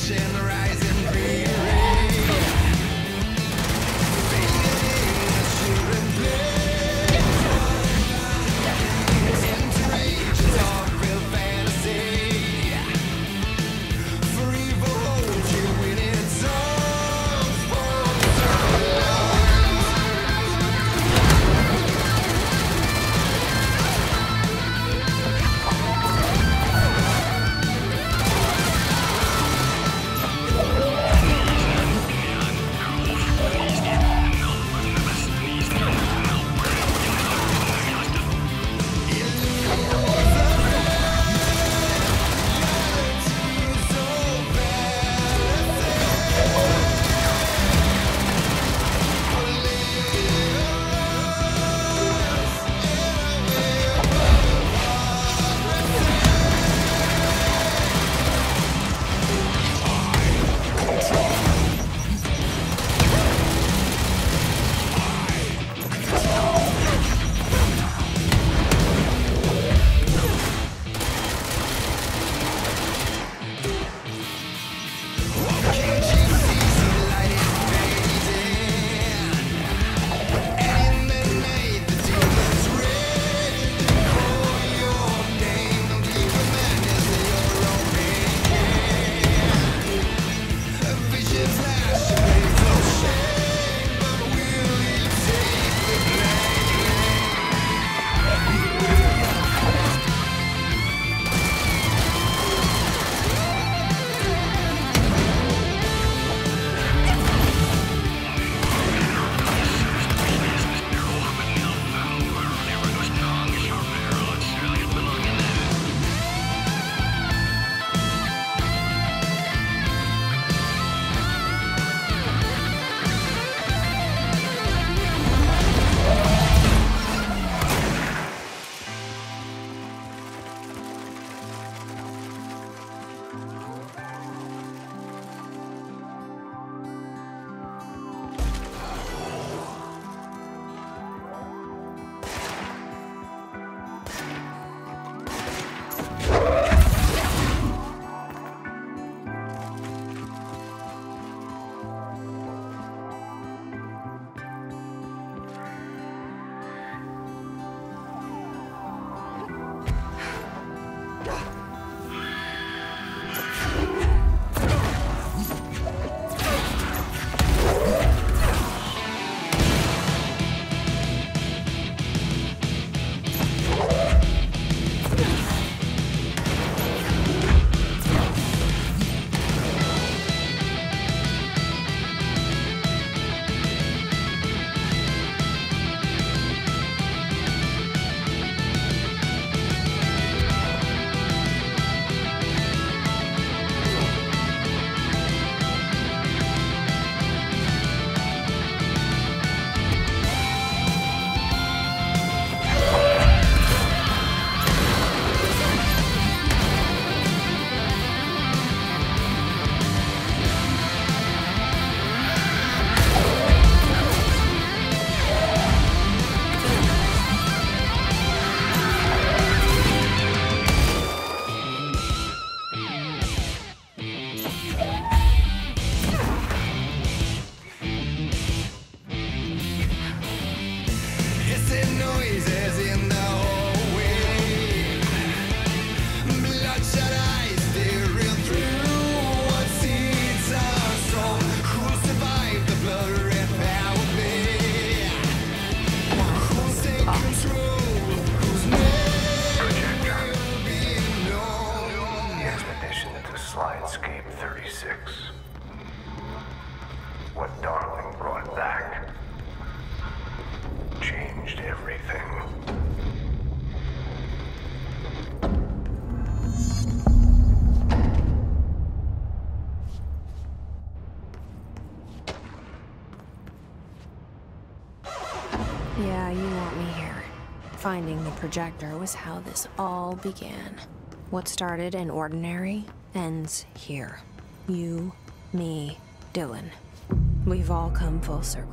Yeah, you want me here. Finding the projector was how this all began. What started in Ordinary ends here. You, me, Dylan. We've all come full circle.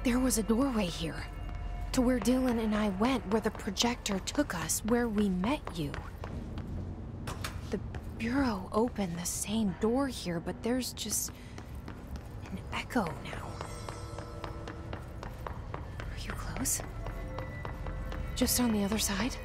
There was a doorway here. To where Dylan and I went, where the projector took us, where we met you. The Bureau opened the same door here, but there's just an echo now. Are you close? Just on the other side?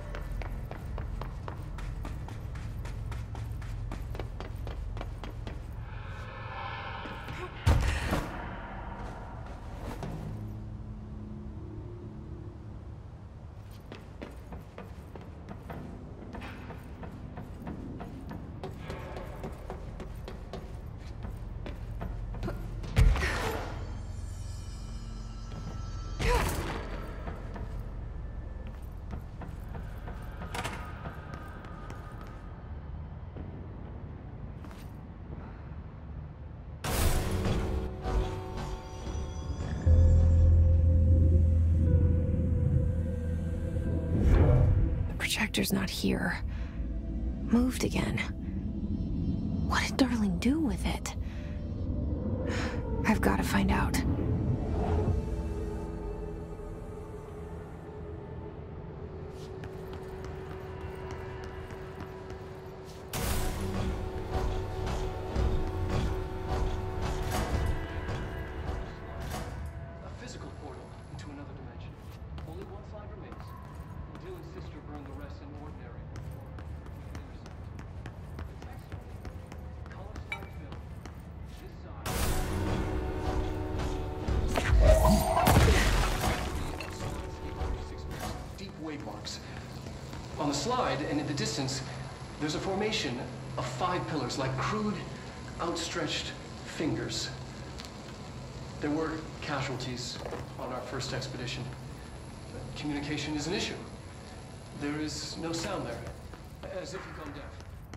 Projector's not here. Moved again. What did Darling do with it? I've got to find out. A physical portal into another dimension. Only one slide remains. Dylan's sister burned the rest in ordinary. Color slide fill. This side. Deep wave marks. On the slide and in the distance, there's a formation of 5 pillars, like crude, outstretched fingers. There were casualties on our first expedition. Communication is an issue. There is no sound there, as if you've gone deaf.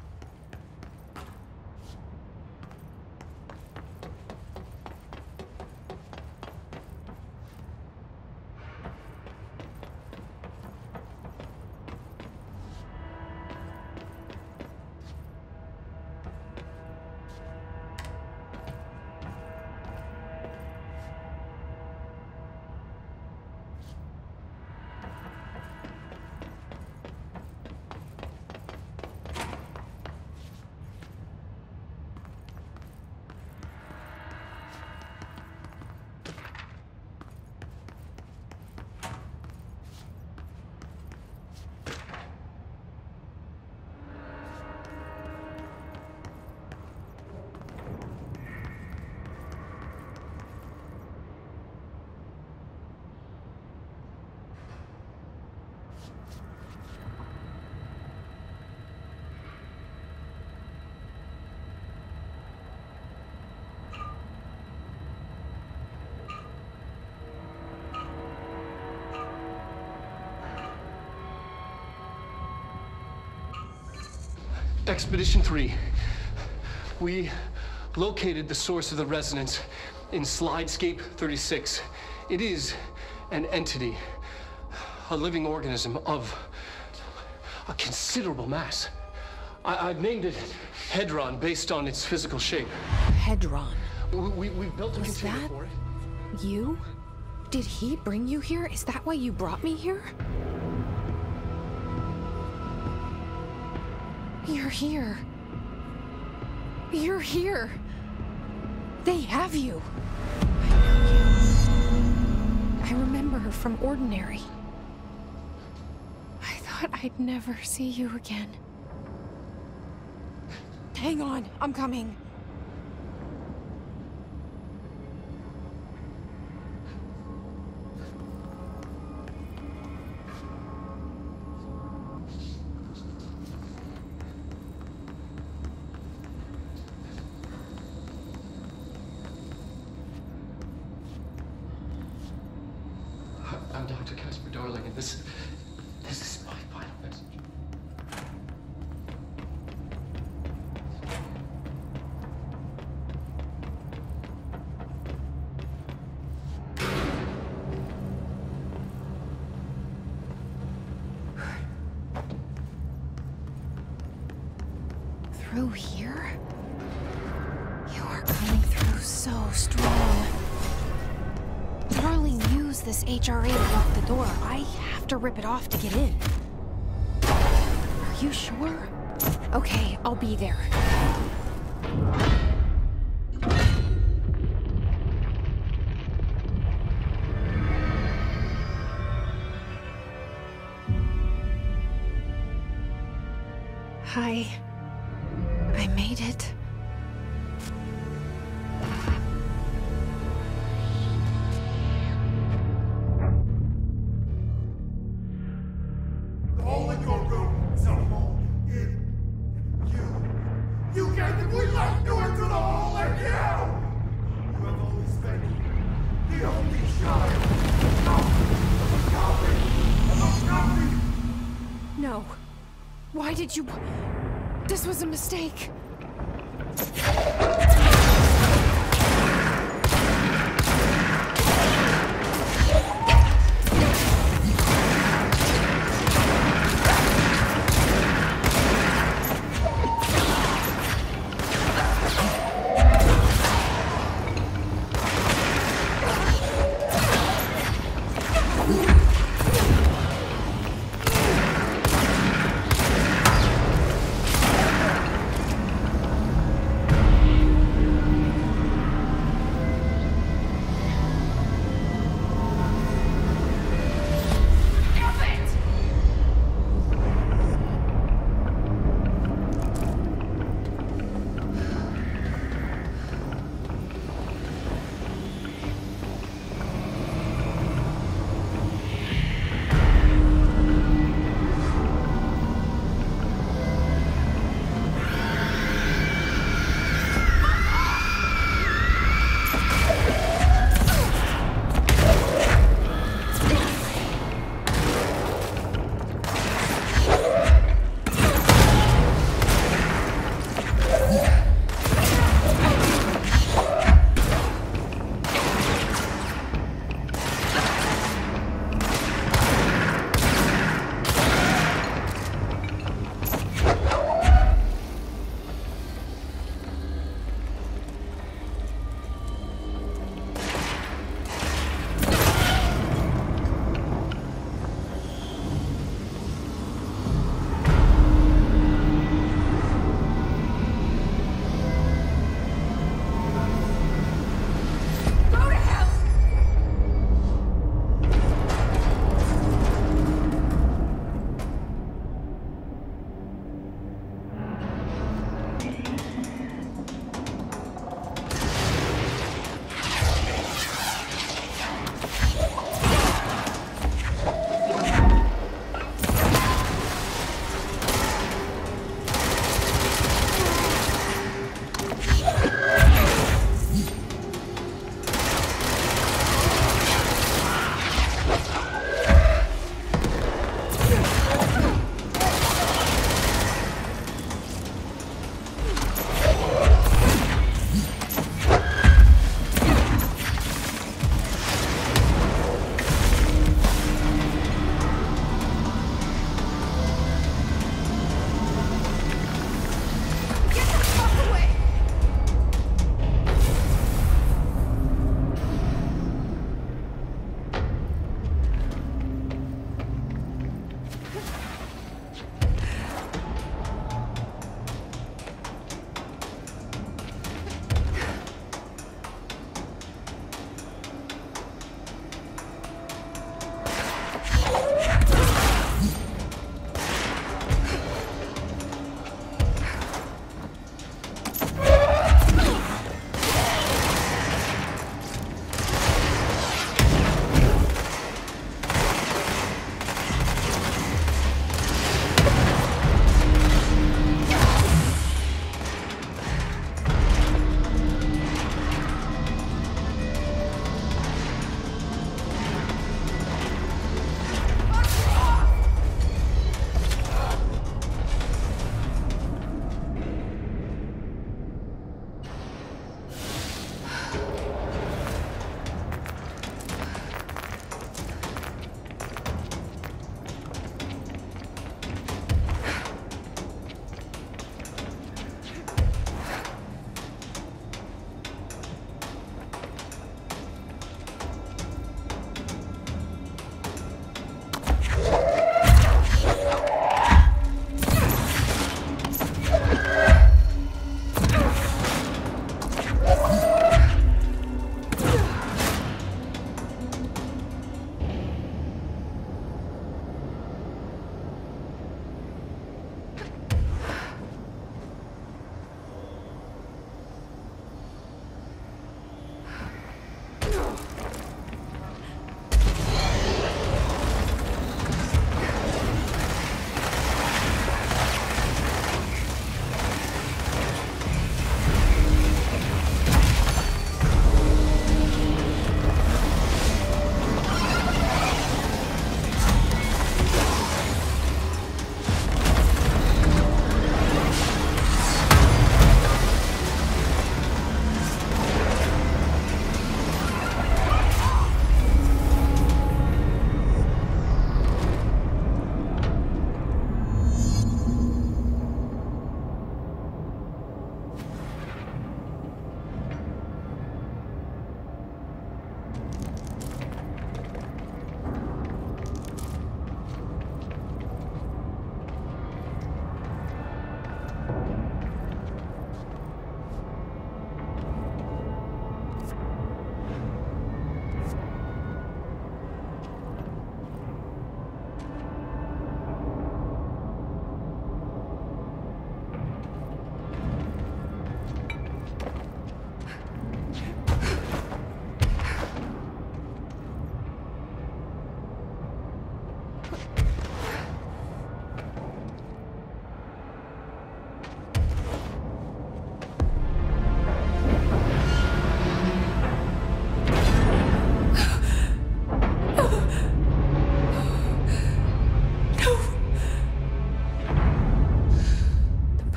Expedition 3. We located the source of the resonance in Slidescape 36. It is an entity, a living organism of a considerable mass. I've named it Hedron based on its physical shape. Hedron. We've built a container for it. You? Did he bring you here? Is that why you brought me here? You're here. You're here. They have you. I know you. I remember her from Ordinary. I thought I'd never see you again. Hang on, I'm coming. I'm Dr. Casper Darling, and this is my final message. Through here? You are coming through so strong. Darling. use this HRA to lock the door. I have to rip it off to get in. Are you sure? Okay, I'll be there. Hi. I made it. The hole in your room is a hole in you. You gave the green light to enter the hole in you! You have always been the only child of a copy of a copy! No. Why did you... This was a mistake.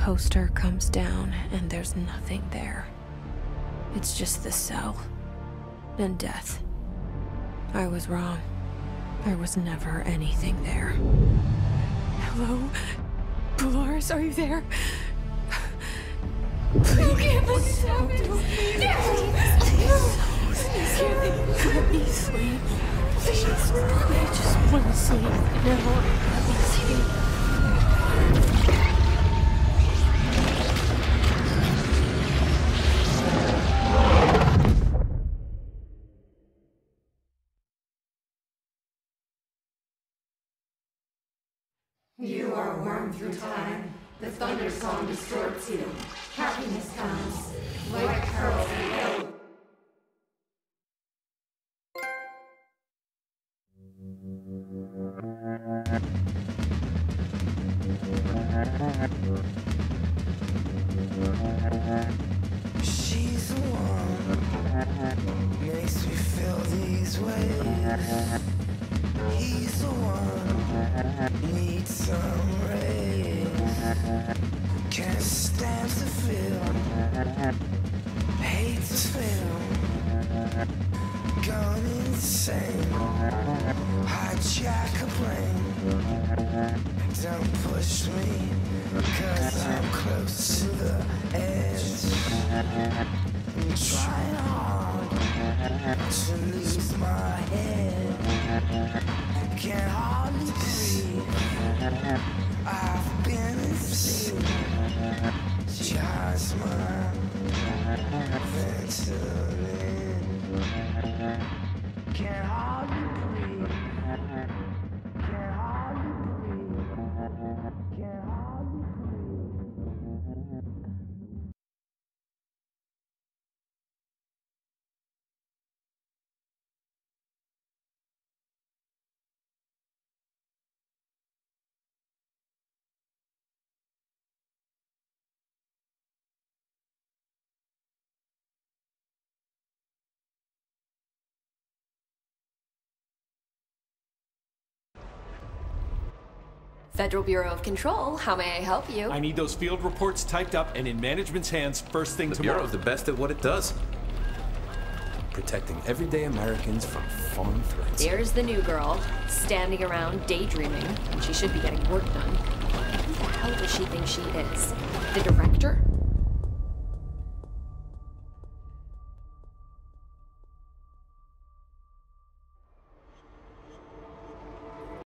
poster comes down and there's nothing there. It's just the cell and death. I was wrong. There was never anything there. Hello? Polaris, are you there? Please give us let me sleep. Please, I just want to sleep. No, let me sleep. You are wormed through time. The thunder song distorts you. Happiness comes. White pearls and yellow. She's the one makes me feel these ways. He's the one needs some rays. Can't stand to feel, hate to feel, gone insane. Hijack a plane. Don't push me, 'cause I'm close to the edge. I'm trying hard to lose my head. Can't hardly breathe. I've been asleep. Just my Ventolin. Can't hardly breathe. Can't hardly breathe. Can't hardly breathe. Federal Bureau of Control, how may I help you? I need those field reports typed up and in management's hands first thing tomorrow. The Bureau's the best at what it does. Protecting everyday Americans from foreign threats. There's the new girl, standing around daydreaming, and she should be getting work done. Who the hell does she think she is? The director?